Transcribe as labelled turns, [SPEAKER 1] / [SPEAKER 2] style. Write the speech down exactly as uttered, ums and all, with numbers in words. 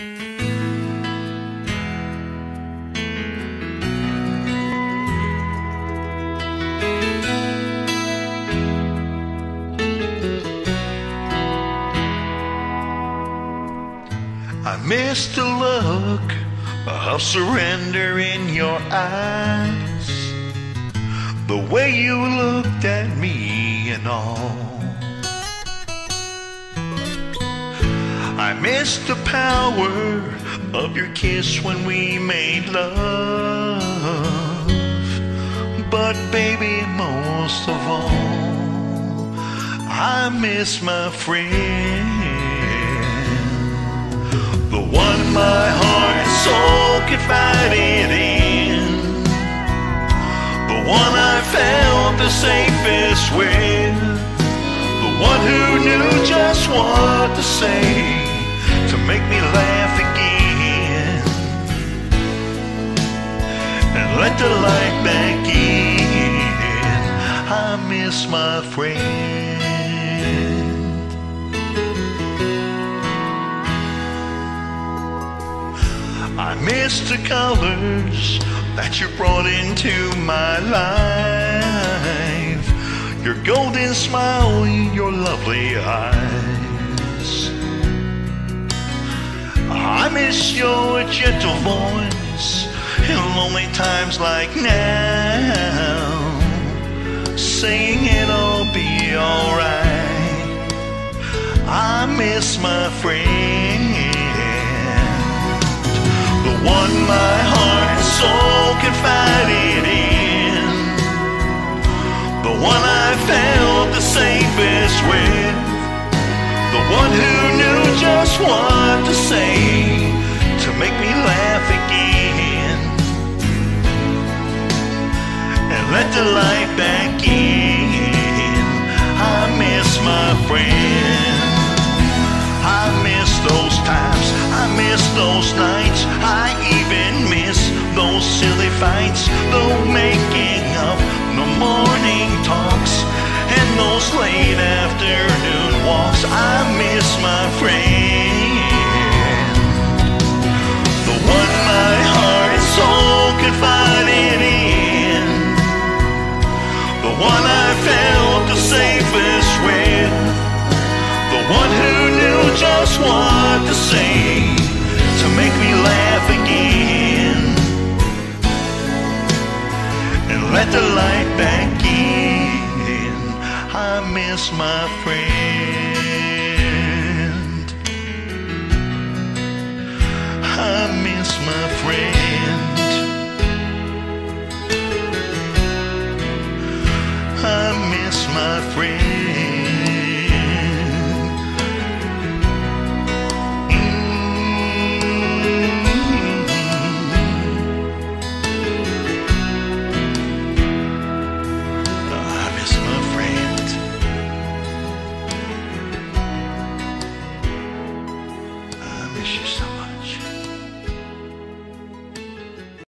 [SPEAKER 1] I missed the look of surrender in your eyes, the way you looked at me and all. I missed the power of your kiss when we made love, but baby, most of all, I miss my friend, the one my heart and soul confided in, the one I felt the safest with, the one who knew just what to say to make me laugh again and let the light back in. I miss my friend. I miss the colors that you brought into my life, your golden smile, your lovely eyes. I miss your gentle voice in lonely times like now, saying it'll be alright. I miss my friend, the one my heart and soul confided in, the one I felt the safest with, the one who knew just what to say to make me laugh again and let the light back in. I miss my friend. I miss those times, I miss those nights, I even miss those silly fights, the making up, the morning talks, and those late afternoon walks. I miss my friend, the one my heart and soul confided in, the one I felt the safest with, the one who knew just what to say to make me laugh again and let the light back in. I miss my friend, I miss my friend, I miss my friend.